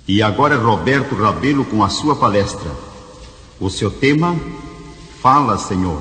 E agora Roberto Rabelo com a sua palestra. O seu tema: Fala, Senhor.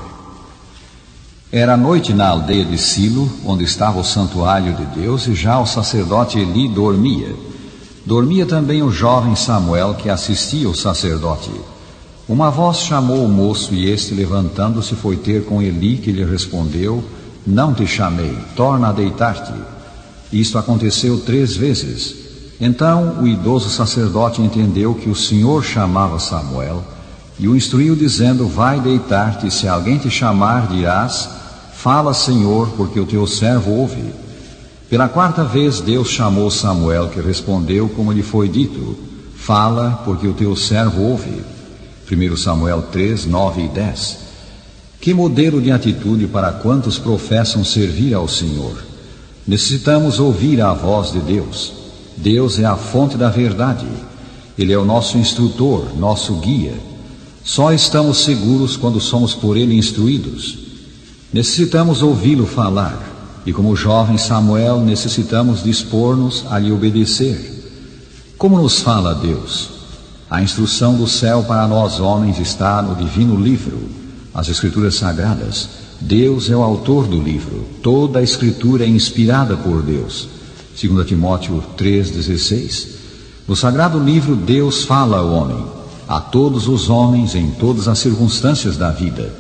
Era noite na aldeia de Silo, onde estava o santuário de Deus, e já o sacerdote Eli dormia. Dormia também o jovem Samuel, que assistia o sacerdote. Uma voz chamou o moço, e este, levantando-se, foi ter com Eli, que lhe respondeu: Não te chamei, torna a deitar-te. Isto aconteceu 3 vezes. Então o idoso sacerdote entendeu que o Senhor chamava Samuel, e o instruiu, dizendo: Vai deitar-te, e se alguém te chamar, dirás: Fala, Senhor, porque o teu servo ouve. Pela 4ª vez Deus chamou Samuel, que respondeu como lhe foi dito: Fala, porque o teu servo ouve. 1 Samuel 3, 9 e 10. Que modelo de atitude para quantos professam servir ao Senhor! Necessitamos ouvir a voz de Deus. Deus é a fonte da verdade. Ele é o nosso instrutor, nosso guia. Só estamos seguros quando somos por Ele instruídos. Necessitamos ouvi-lo falar, e como o jovem Samuel, necessitamos dispor-nos a lhe obedecer. Como nos fala Deus? A instrução do céu para nós homens está no divino livro, as Escrituras Sagradas. Deus é o autor do livro. Toda a Escritura é inspirada por Deus. 2 Timóteo 3,16. No sagrado livro, Deus fala ao homem, a todos os homens, em todas as circunstâncias da vida.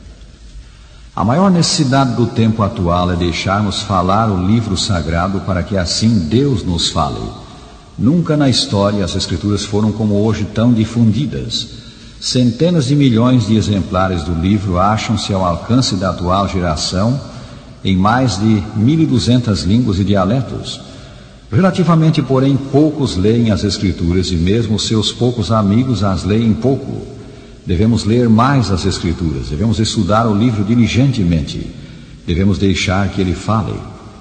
A maior necessidade do tempo atual é deixarmos falar o livro sagrado para que assim Deus nos fale. Nunca na história as Escrituras foram como hoje tão difundidas. Centenas de milhões de exemplares do livro acham-se ao alcance da atual geração em mais de 1.200 línguas e dialetos. Relativamente, porém, poucos leem as Escrituras, e mesmo seus poucos amigos as leem pouco. Devemos ler mais as Escrituras, devemos estudar o livro diligentemente, devemos deixar que ele fale.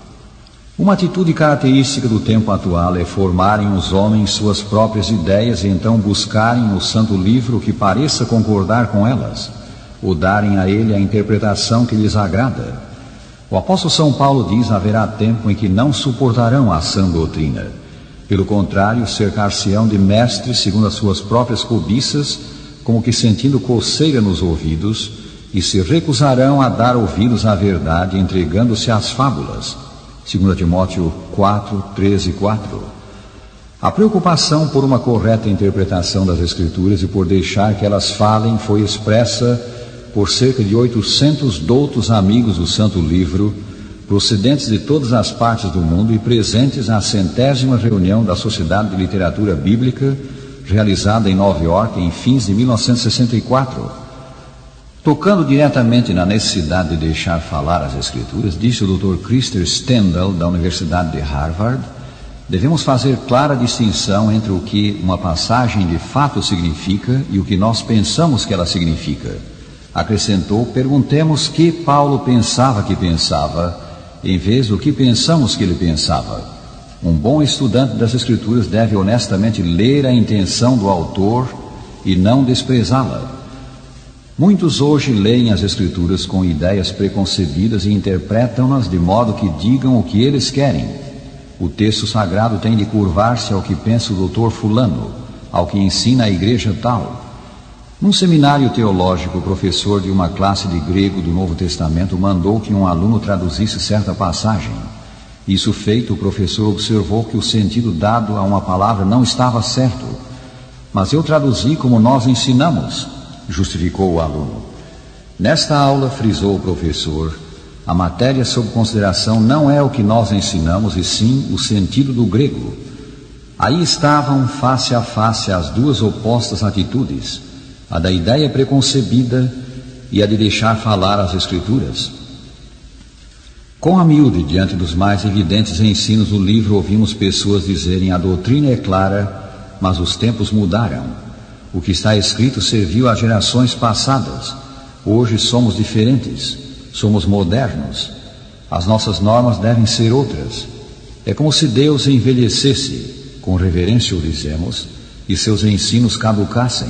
Uma atitude característica do tempo atual é formarem os homens suas próprias ideias e então buscarem no santo livro o que pareça concordar com elas, ou darem a ele a interpretação que lhes agrada. O apóstolo São Paulo diz: haverá tempo em que não suportarão a sã doutrina. Pelo contrário, cercar-se-ão de mestres segundo as suas próprias cobiças, como que sentindo coceira nos ouvidos, e se recusarão a dar ouvidos à verdade, entregando-se às fábulas. 2 Timóteo 4, 13 e 4. A preocupação por uma correta interpretação das Escrituras e por deixar que elas falem foi expressa por cerca de 800 doutos amigos do Santo Livro, procedentes de todas as partes do mundo e presentes na 100ª reunião da Sociedade de Literatura Bíblica, realizada em Nova York em fins de 1964. Tocando diretamente na necessidade de deixar falar as Escrituras, disse o Dr. Christer Stendhal, da Universidade de Harvard: devemos fazer clara distinção entre o que uma passagem de fato significa e o que nós pensamos que ela significa. Acrescentou: perguntemos que Paulo pensava que pensava, em vez do que pensamos que ele pensava. Um bom estudante das Escrituras deve honestamente ler a intenção do autor e não desprezá-la. Muitos hoje leem as Escrituras com ideias preconcebidas e interpretam-nas de modo que digam o que eles querem. O texto sagrado tem de curvar-se ao que pensa o doutor fulano, ao que ensina a igreja tal. Num seminário teológico, o professor de uma classe de grego do Novo Testamento mandou que um aluno traduzisse certa passagem. Isso feito, o professor observou que o sentido dado a uma palavra não estava certo. Mas eu traduzi como nós ensinamos, justificou o aluno. Nesta aula, frisou o professor, a matéria sob consideração não é o que nós ensinamos, e sim o sentido do grego. Aí estavam face a face as duas opostas atitudes, a da ideia preconcebida e a de deixar falar as Escrituras. Com a miúde, diante dos mais evidentes ensinos do livro, ouvimos pessoas dizerem: a doutrina é clara, mas os tempos mudaram. O que está escrito serviu às gerações passadas. Hoje somos diferentes, somos modernos. As nossas normas devem ser outras. É como se Deus envelhecesse, com reverência o dizemos, e seus ensinos caducassem.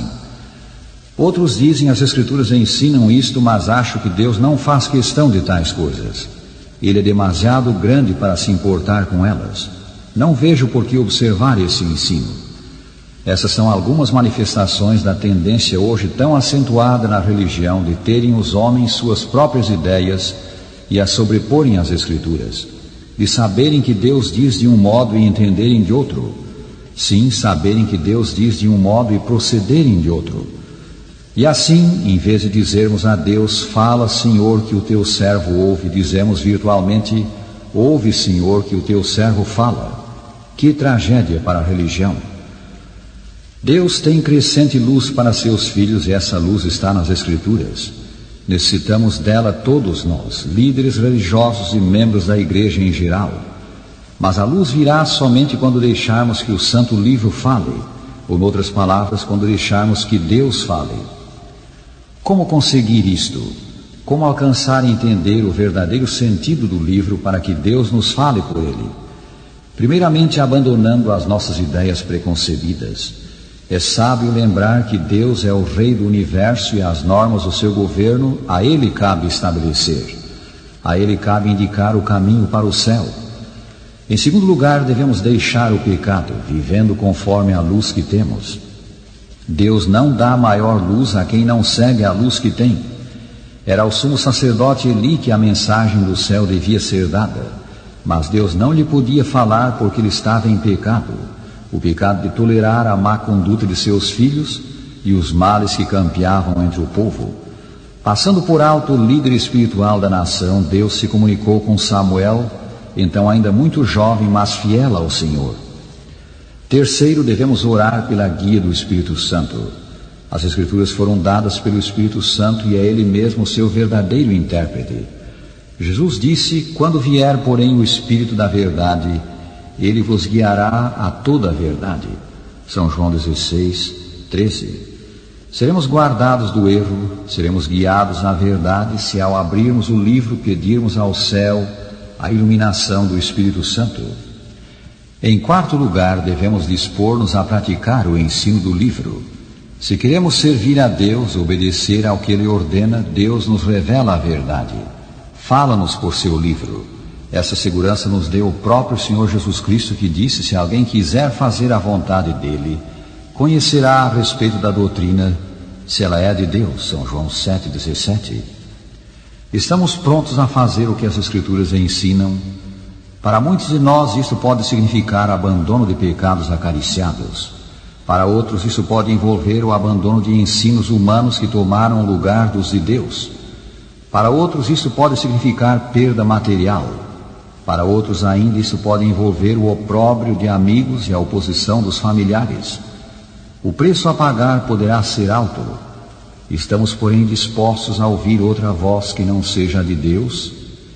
Outros dizem: as Escrituras ensinam isto, mas acho que Deus não faz questão de tais coisas. Ele é demasiado grande para se importar com elas. Não vejo por que observar esse ensino. Essas são algumas manifestações da tendência hoje tão acentuada na religião de terem os homens suas próprias ideias e as sobreporem às Escrituras, de saberem que Deus diz de um modo e entenderem de outro. Sim, saberem que Deus diz de um modo e procederem de outro. E assim, em vez de dizermos a Deus, fala, Senhor, que o teu servo ouve, dizemos virtualmente, ouve, Senhor, que o teu servo fala. Que tragédia para a religião! Deus tem crescente luz para seus filhos e essa luz está nas Escrituras. Necessitamos dela todos nós, líderes religiosos e membros da igreja em geral. Mas a luz virá somente quando deixarmos que o Santo Livro fale, ou, em outras palavras, quando deixarmos que Deus fale. Como conseguir isto? Como alcançar e entender o verdadeiro sentido do livro para que Deus nos fale por ele? Primeiramente, abandonando as nossas ideias preconcebidas. É sábio lembrar que Deus é o Rei do Universo e as normas do seu governo a Ele cabe estabelecer. A Ele cabe indicar o caminho para o céu. Em segundo lugar, devemos deixar o pecado, vivendo conforme a luz que temos. Deus não dá maior luz a quem não segue a luz que tem. Era ao sumo sacerdote Eli que a mensagem do céu devia ser dada, mas Deus não lhe podia falar porque ele estava em pecado. O pecado de tolerar a má conduta de seus filhos e os males que campeavam entre o povo. Passando por alto o líder espiritual da nação, Deus se comunicou com Samuel, então ainda muito jovem, mas fiel ao Senhor. Terceiro, devemos orar pela guia do Espírito Santo. As Escrituras foram dadas pelo Espírito Santo e é Ele mesmo o seu verdadeiro intérprete. Jesus disse, quando vier, porém, o Espírito da verdade, Ele vos guiará a toda a verdade. São João 16, 13. Seremos guardados do erro, seremos guiados na verdade se ao abrirmos o livro pedirmos ao céu a iluminação do Espírito Santo. Em quarto lugar, devemos dispor-nos a praticar o ensino do livro. Se queremos servir a Deus, obedecer ao que Ele ordena, Deus nos revela a verdade. Fala-nos por seu livro. Essa segurança nos deu o próprio Senhor Jesus Cristo, que disse, se alguém quiser fazer a vontade dEle, conhecerá a respeito da doutrina, se ela é de Deus. São João 7,17. Estamos prontos a fazer o que as Escrituras ensinam. Para muitos de nós isso pode significar abandono de pecados acariciados. Para outros isso pode envolver o abandono de ensinos humanos que tomaram o lugar dos de Deus. Para outros isso pode significar perda material. Para outros ainda isso pode envolver o opróbrio de amigos e a oposição dos familiares. O preço a pagar poderá ser alto. Estamos, porém, dispostos a ouvir outra voz que não seja a de Deus?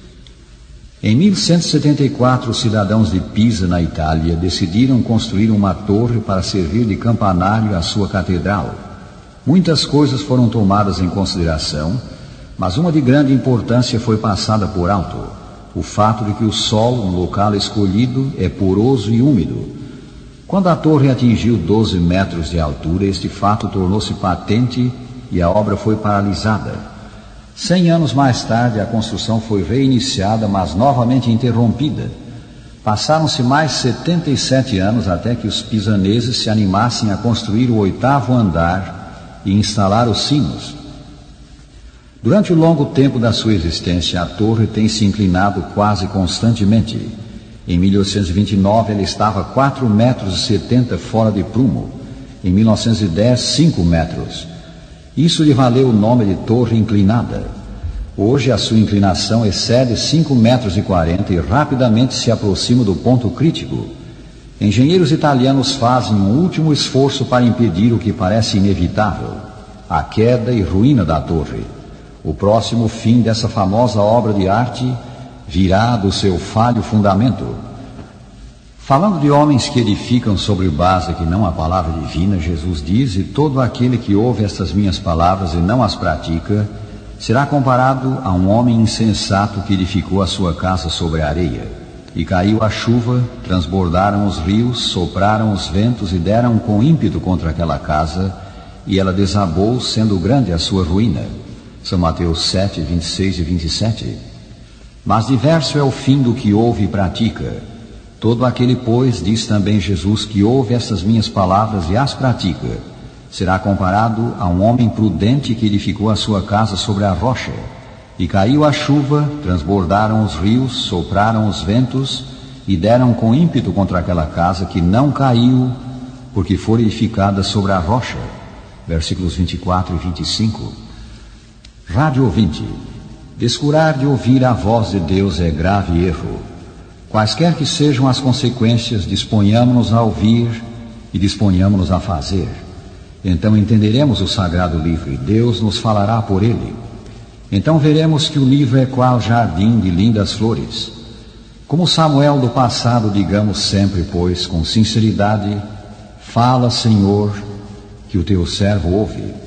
Em 1174, os cidadãos de Pisa, na Itália, decidiram construir uma torre para servir de campanário à sua catedral. Muitas coisas foram tomadas em consideração, mas uma de grande importância foi passada por alto: o fato de que o solo no local escolhido é poroso e úmido. Quando a torre atingiu 12 metros de altura, este fato tornou-se patente e a obra foi paralisada. 100 anos mais tarde, a construção foi reiniciada, mas novamente interrompida. Passaram-se mais 77 anos até que os pisaneses se animassem a construir o 8º andar e instalar os sinos. Durante o longo tempo da sua existência, a torre tem se inclinado quase constantemente. Em 1829, ela estava 4,70 metros fora de prumo. Em 1910, 5 metros. Isso lhe valeu o nome de torre inclinada. Hoje a sua inclinação excede 5,40 metros e rapidamente se aproxima do ponto crítico. Engenheiros italianos fazem um último esforço para impedir o que parece inevitável: a queda e ruína da torre. O próximo fim dessa famosa obra de arte virá do seu falho fundamento. Falando de homens que edificam sobre base que não a palavra divina, Jesus diz: e todo aquele que ouve estas minhas palavras e não as pratica, será comparado a um homem insensato que edificou a sua casa sobre a areia. E caiu a chuva, transbordaram os rios, sopraram os ventos e deram com ímpeto contra aquela casa, e ela desabou, sendo grande a sua ruína. São Mateus 7, 26 e 27. Mas diverso é o fim do que ouve e pratica. Todo aquele, pois, diz também Jesus, que ouve estas minhas palavras e as pratica, será comparado a um homem prudente que edificou a sua casa sobre a rocha. E caiu a chuva, transbordaram os rios, sopraram os ventos e deram com ímpeto contra aquela casa, que não caiu, porque foi edificada sobre a rocha. Versículos 24 e 25. Rádio ouvinte, descurar de ouvir a voz de Deus é grave erro. Quaisquer que sejam as consequências, disponhamos-nos a ouvir e disponhamos-nos a fazer. Então entenderemos o sagrado livro e Deus nos falará por ele. Então veremos que o livro é qual jardim de lindas flores. Como Samuel do passado, digamos sempre, pois, com sinceridade: fala, Senhor, que o teu servo ouve.